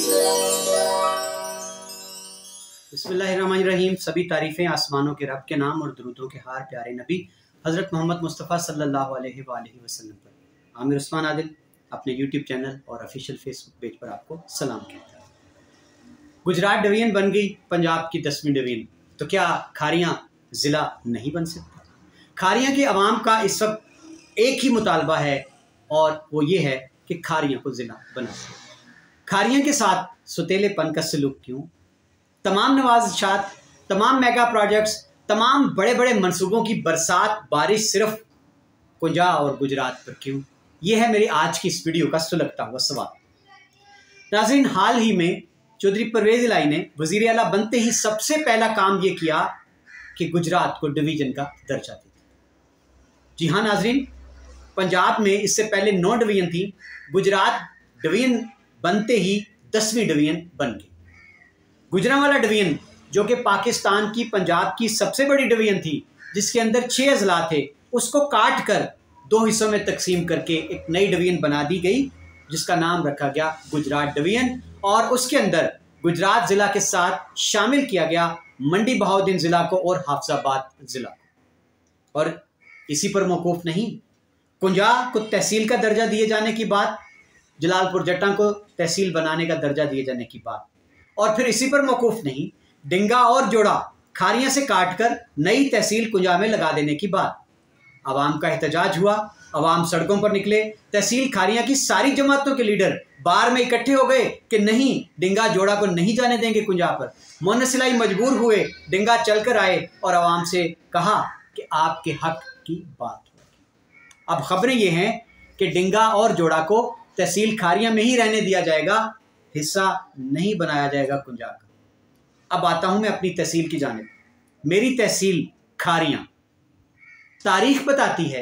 बिस्मिल्लाहिर्रहमानिर्रहीम। सभी तारीफ़ें आसमानों के रब के नाम और दुरूदों के हार प्यारे नबी हज़रत मोहम्मद मुस्तफ़ा सल्लल्लाहु अलैहि वसल्लम पर। आमिर उस्मान आदिल अपने यूट्यूब चैनल और ऑफिशियल फेसबुक पेज पर आपको सलाम कहता है। गुजरात डिवीज़न बन गई पंजाब की 10वीं डिवीज़न, तो क्या खारियाँ ज़िला नहीं बन सकता? खारियाँ की आवाम का इस वक्त एक ही मुतालबा है और वो ये है कि खारियाँ को ज़िला बना दें। खारियाँ के साथ सुतेलेपन का सलूक क्यों? तमाम नवाज़शात, तमाम मेगा प्रोजेक्ट्स, तमाम बड़े बड़े मंसूबों की बरसात बारिश सिर्फ कुंजा और गुजरात पर क्यों? ये है मेरी आज की इस वीडियो का सुलगता हुआ सवाल। नाज़रीन, हाल ही में चौधरी परवेज़ इलाही ने वज़ीर आला बनते ही सबसे पहला काम ये किया कि गुजरात को डिवीज़न का दर्जा दे दिया। जी हाँ नाज़रीन, पंजाब में इससे पहले 9 डिवीज़न थी। गुजरात डिवीज़न बनते ही 10वीं डिवीज़न बन गई। गुजरांवाला डिवीज़न, जो कि पाकिस्तान की पंजाब की सबसे बड़ी डिवीज़न थी, जिसके अंदर 6 अजला थे, उसको काट कर 2 हिस्सों में तकसीम करके एक नई डिवीज़न बना दी गई, जिसका नाम रखा गया गुजरात डिवीज़न। और उसके अंदर गुजरात ज़िला के साथ शामिल किया गया मंडी बहाउद्दीन ज़िला को और हाफजाबाद ज़िला को। और इसी पर मौकूफ़ नहीं, कुंजा को तहसील का दर्जा दिए जाने की बात, जलालपुर जट्टा को तहसील बनाने का दर्जा दिए जाने की बात, और फिर इसी पर मौकूफ़ नहीं, डिंगा और जोड़ा खारियाँ से काटकर नई तहसील कुंजा में लगा देने की बात। आवाम का एहतजाज हुआ, आवाम सड़कों पर निकले। तहसील खारियाँ की सारी जमातों के लीडर बार में इकट्ठे हो गए कि नहीं, डिंगा जोड़ा को नहीं जाने देंगे कुंजा पर। मोहन्नस इलाही मजबूर हुए, डिंगा चलकर आए और आवाम से कहा कि आपके हक की बात होगी। अब खबरें ये हैं कि डिंगा और जोड़ा को तहसील खारियाँ में ही रहने दिया जाएगा, हिस्सा नहीं बनाया जाएगा कुंजा का। अब आता हूं मैं अपनी तहसील की जानिब। मेरी तहसील खारियाँ, तारीख बताती है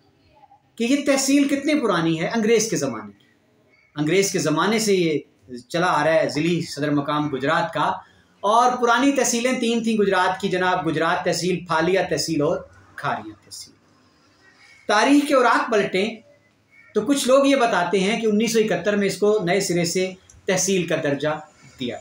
कि ये तहसील कितनी पुरानी है। अंग्रेज़ के ज़माने की, अंग्रेज़ के ज़माने से ये चला आ रहा है ज़िली सदर मकाम गुजरात का। और पुरानी तहसीलें 3 थीं गुजरात की जनाब, गुजरात तहसील, फालिया तहसील और खारियाँ तहसील। तारीख के औराक पलटें तो कुछ लोग ये बताते हैं कि 1971 में इसको नए सिरे से तहसील का दर्जा दिया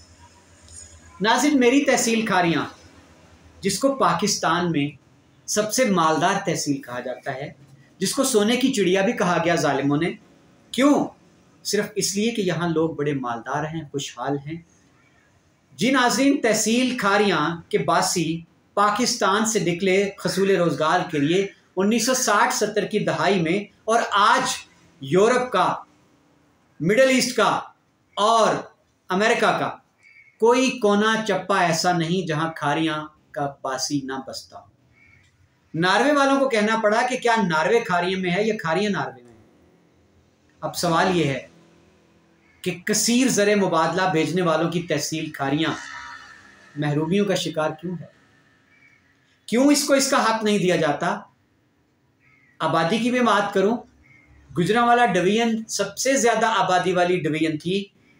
गया। नाज़रीन, मेरी तहसील खारियाँ, जिसको पाकिस्तान में सबसे मालदार तहसील कहा जाता है, जिसको सोने की चिड़िया भी कहा गया जालिमों ने, क्यों? सिर्फ इसलिए कि यहाँ लोग बड़े मालदार हैं, खुशहाल हैं। जी नाज़रीन, तहसील खारियाँ के बासी पाकिस्तान से निकले हसूल रोज़गार के लिए 1960-70 की दहाई में, और आज यूरोप का, मिडल ईस्ट का और अमेरिका का कोई कोना चप्पा ऐसा नहीं जहां खारियां का बासी ना बसता हो। नार्वे वालों को कहना पड़ा कि क्या नार्वे खारियां में है या खारियां नार्वे में है। अब सवाल यह है कि कसीर ज़रे मुबादला भेजने वालों की तहसील खारियां महरूमियों का शिकार क्यों है? क्यों इसको इसका हक नहीं दिया जाता? आबादी की मैं बात करूं, गुजरांवाला डिवीज़न सबसे ज़्यादा आबादी वाली डिवीज़न थी,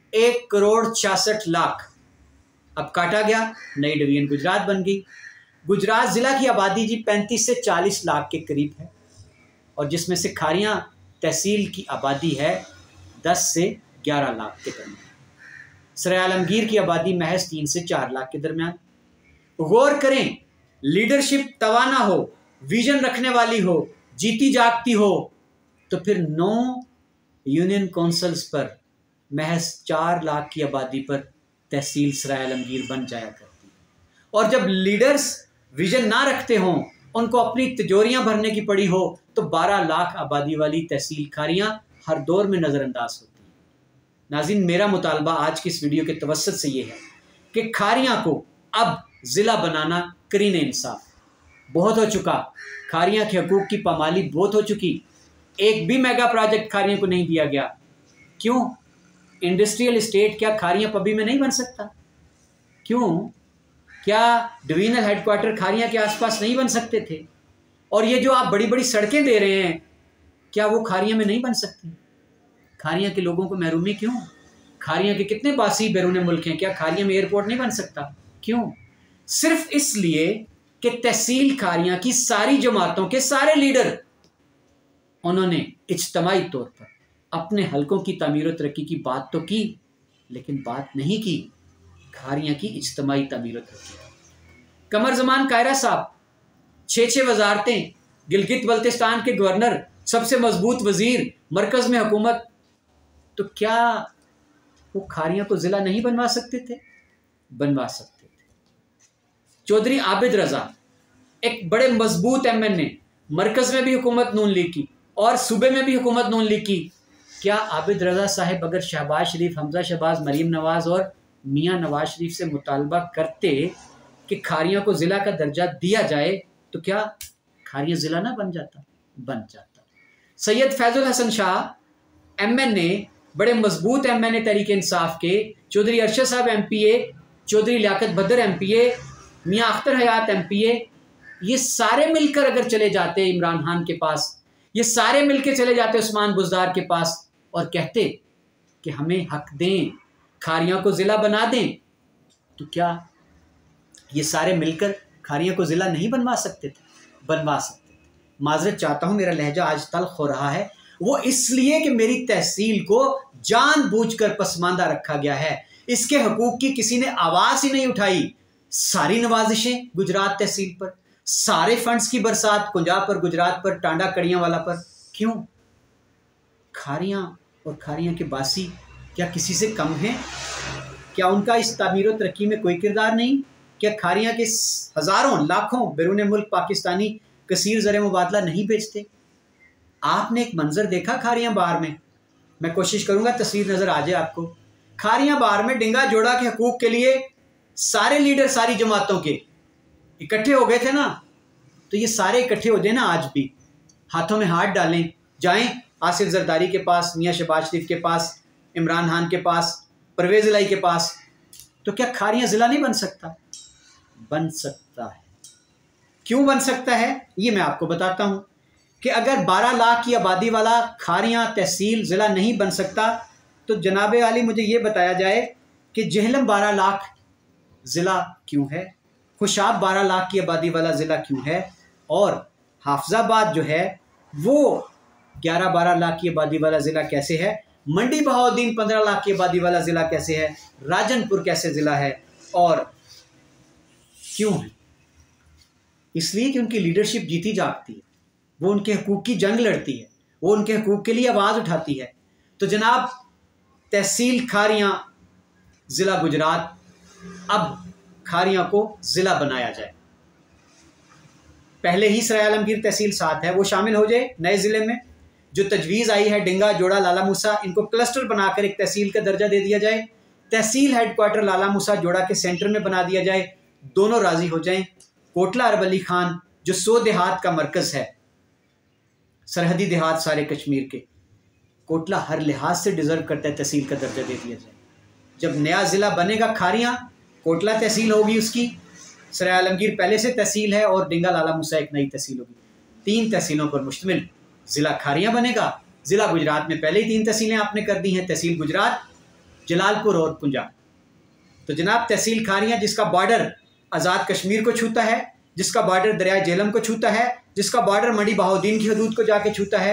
1,66,00,000। अब काटा गया, नई डिवीज़न गुजरात बन गई। गुजरात ज़िला की आबादी जी 35 से 40 लाख के करीब है, और जिसमें से खारियाँ तहसील की आबादी है 10 से 11 लाख के दरमियान। सराय आलमगीर की आबादी महज 3 से 4 लाख के दरमियान। गौर करें, लीडरशिप तवाना हो, विजन रखने वाली हो, जीती जागती हो, तो फिर 9 यूनियन काउंसिल्स पर महज 4 लाख की आबादी पर तहसील सराय आलमगीर बन जाया करती है। और जब लीडर्स विजन ना रखते हों, उनको अपनी तिजोरियां भरने की पड़ी हो, तो 12 लाख आबादी वाली तहसील खारियां हर दौर में नज़रअंदाज होती हैं। नाज़रीन, मेरा मुतालबा आज की इस वीडियो के तवस्सुत से ये है कि खारियां को अब ज़िला बनाना करीने इंसाफ। बहुत हो चुका, खारियाँ के हकूक़ की पामाली बहुत हो चुकी। एक भी मेगा प्रोजेक्ट खारियाँ को नहीं दिया गया। क्यों? इंडस्ट्रियल इस्टेट क्या खारियाँ पब्बी में नहीं बन सकता? क्यों? क्या डिवीज़नल हेडक्वार्टर खारियाँ के आसपास नहीं बन सकते थे? और ये जो आप बड़ी बड़ी सड़कें दे रहे हैं, क्या वो खारियाँ में नहीं बन सकती? खारियाँ के लोगों को महरूमी क्यों? खारियाँ के कितने बासी बैरून मुल्क हैं, क्या खारियाँ में एयरपोर्ट नहीं बन सकता? क्यों? सिर्फ इसलिए कि तहसील खारियाँ की सारी जमातों के सारे लीडर, उन्होंने इज्तमाई तौर पर अपने हलकों की तामीर और तरक्की की बात तो की, लेकिन बात नहीं की खारियाँ की इज्तमाही तमीर व तरक्की। कमर जमान कायरा साहब, 6 वजारतें, गिलगित बल्तिस्तान के गवर्नर, सबसे मजबूत वजीर, मरकज में हुकूमत, तो क्या वो खारियाँ को ज़िला नहीं बनवा सकते थे? बनवा सकते थे। चौधरी आबिद रज़ा, एक बड़े मजबूत MNA, मरकज में भी हुकूमत नून लीग की और सूबे में भी हुकूमत नून लीग की। क्या आबिद रज़ा साहब अगर शहबाज शरीफ, हमजा शहबाज, मरीम नवाज और मियाँ नवाज शरीफ से मुतालबा करते कि खारियाँ को ज़िला का दर्जा दिया जाए, तो क्या खारियाँ ज़िला ना बन जाता? बन जाता। सैयद फैजुल हसन शाह MNA, बड़े मजबूत MNA तहरीक इंसाफ के, चौधरी अरशद साहब MPA, चौधरी लियाकत बदर MPA, मियाँ अख्तर हयात MPA, ये सारे मिलकर अगर चले जाते इमरान खान के पास, ये सारे मिलकर चले जाते उस्मान बुज़दार के पास और कहते कि हमें हक दें, खारियाँ को ज़िला बना दें, तो क्या ये सारे मिलकर खारियाँ को ज़िला नहीं बनवा सकते थे? बनवा सकते थे। माजरत चाहता हूँ, मेरा लहजा आज तल्ख हो रहा है, वो इसलिए कि मेरी तहसील को जानबूझकर पसमानदा रखा गया है। इसके हकूक़ की किसी ने आवाज़ ही नहीं उठाई। सारी नवाजिशें गुजरात तहसील पर, सारे फंड्स की बरसात पंजाब पर, गुजरात पर, टांडा कड़ियाँ वाला पर। क्यों? खारियाँ और खारियाँ के बासी क्या किसी से कम हैं? क्या उनका इस तामीर व तरक्की में कोई किरदार नहीं? क्या खारियाँ के हज़ारों लाखों बैरून मुल्क पाकिस्तानी कसीर ज़र मुबादला नहीं बेचते? आपने एक मंजर देखा खारियाँ बार में? मैं कोशिश करूँगा तस्वीर नज़र आ जाए आपको। खारियाँ बार में डिंगा जोड़ा के हकूक़ के लिए सारे लीडर सारी जमातों के इकट्ठे हो गए थे ना, तो ये सारे इकट्ठे हो जाए ना आज भी, हाथों में हाथ डालें, जाएं आसिफ जरदारी के पास, मियाँ शहबाज शरीफ के पास, इमरान खान के पास, परवेज़ इलाही के पास, तो क्या खारियाँ ज़िला नहीं बन सकता? बन सकता है। क्यों बन सकता है? ये मैं आपको बताता हूँ कि अगर 12 लाख की आबादी वाला खारियाँ तहसील ज़िला नहीं बन सकता, तो जनाब आली मुझे ये बताया जाए कि जेहलम 12 लाख ज़िला क्यों है, खुशाब 12 लाख की आबादी वाला ज़िला क्यों है, और हाफजाबाद जो है वो 11-12 लाख की आबादी वाला ज़िला कैसे है, मंडी बहाउद्दीन 15 लाख की आबादी वाला ज़िला कैसे है, राजनपुर कैसे ज़िला है, और क्यों है? इसलिए कि उनकी लीडरशिप जीती जागती है, वो उनके हकूक़ की जंग लड़ती है, वो उनके हकूक़ के लिए आवाज़ उठाती है। तो जनाब तहसील खारियाँ ज़िला गुजरात, अब खारियाँ को ज़िला बनाया जाए। पहले ही सराय आलमगीर तहसील साथ है, वो शामिल हो जाए नए ज़िले में। जो तजवीज़ आई है डिंगा जोड़ा लाला मूसा, इनको क्लस्टर बनाकर एक तहसील का दर्जा दे दिया जाए। तहसील हेडक्वार्टर लाला मूसा जोड़ा के सेंटर में बना दिया जाए, दोनों राज़ी हो जाएं। कोटला अरब अली खान जो 100 देहात का मरकज़ है, सरहदी देहात सारे कश्मीर के, कोटला हर लिहाज से डिज़र्व करता है तहसील का दर्जा दे दिया जाए। जब नया ज़िला बनेगा खारियाँ, कोटला तहसील होगी उसकी, सराय आलमगीर पहले से तहसील है, और डिंगा लाला मूसा एक नई तहसील होगी। 3 तहसीलों पर मुश्तमिल ज़िला खारियाँ बनेगा। ज़िला गुजरात में पहले ही 3 तहसीलें आपने कर दी हैं, तहसील गुजरात, जलालपुर और पुंजाब। तो जनाब तहसील खारियाँ जिसका बॉर्डर आज़ाद कश्मीर को छूता है, जिसका बॉर्डर दरियाए झेलम को छूता है, जिसका बॉर्डर मंडी बहाउद्दीन की हदूद को जाके छूता है,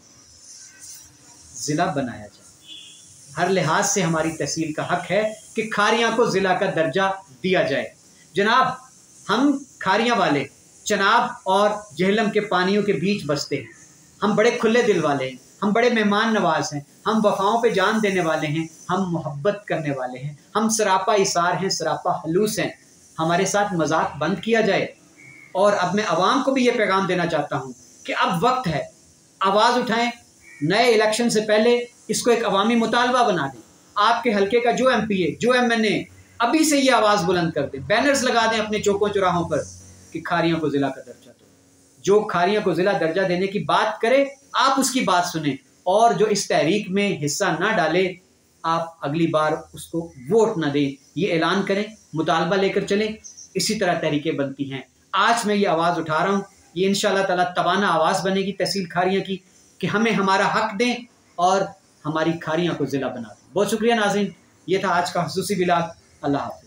ज़िला बनाया जाए। हर लिहाज से हमारी तहसील का हक है कि खारियाँ को ज़िला का दर्जा दिया जाए। जनाब हम खारियाँ वाले चनाब और झेलम के पानियों के बीच बसते हैं, हम बड़े खुले दिल वाले हैं, हम बड़े मेहमान नवाज हैं, हम वफ़ाओं पे जान देने वाले हैं, हम मोहब्बत करने वाले हैं, हम सरापा इसार हैं, सरापा हलूस हैं। हमारे साथ मजाक बंद किया जाए। और अब मैं आवाम को भी ये पैगाम देना चाहता हूँ कि अब वक्त है, आवाज़ उठाएं, नए इलेक्शन से पहले इसको एक अवामी मुतालबा बना दें। आपके हल्के का जो MPA, जो MNA, अभी से ये आवाज़ बुलंद कर दें, बैनर्स लगा दें अपने चौकों चौराहों पर कि खारियों को ज़िला का दर्जा दो। जो खारियों को ज़िला दर्जा देने की बात करे, आप उसकी बात सुने, और जो इस तहरीक में हिस्सा ना डाले, आप अगली बार उसको वोट ना दें। ये ऐलान करें, मुतालबा लेकर चलें। इसी तरह तहरीकें बनती हैं। आज मैं ये आवाज़ उठा रहा हूँ, ये इंशाअल्लाह ताला तवाना आवाज़ बनेगी तहसील खारियाँ की कि हमें हमारा हक दें और हमारी खारियाँ को ज़िला बना दें। बहुत शुक्रिया नाज़रीन, ये था आज का ख़ुसूसी व्लॉग। अल्लाह हाफ़िज़।